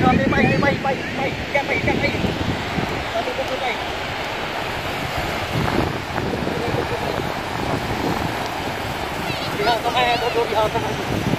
ambil baik. Ikat baik. Ambil betul baik. Lihat tengah, duduk di tengah.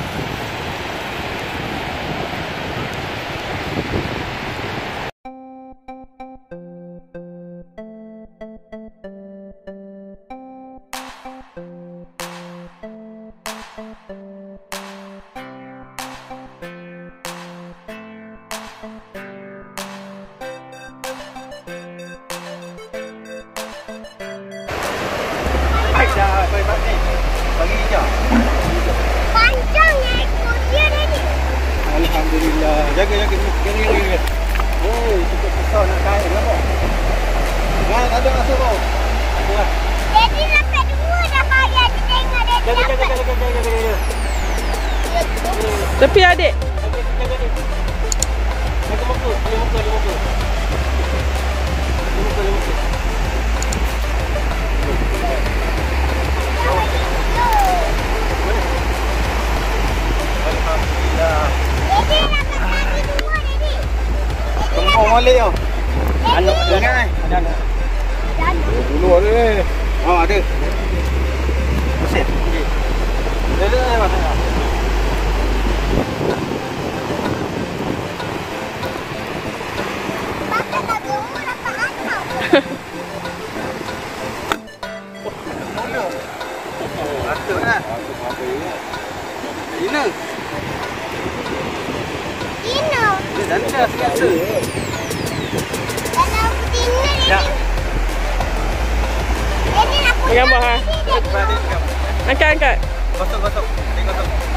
Panjangnya ekor dia ni. Alhamdulillah. Jaga. Cukup besar nak kain nampak. Ada masuk kau. Jadi sampai dua dah payah dia tengok dia dapat. Jaga. Tepi adik. Jaga muka. Alhamdulillah. Jadi dapat kaki dua ni. Tengok balik tau. Anak jangan. Ada. Dulu ada ni. Ada. Mesin. Okey. Ada mas. Pakai tak dua dapat anak. Atuk kan? Ina. Dan dah biasa. Kalau betina ni. Jadi nak Gambar ha. Angkat. Angkat. Gosok. Gosok.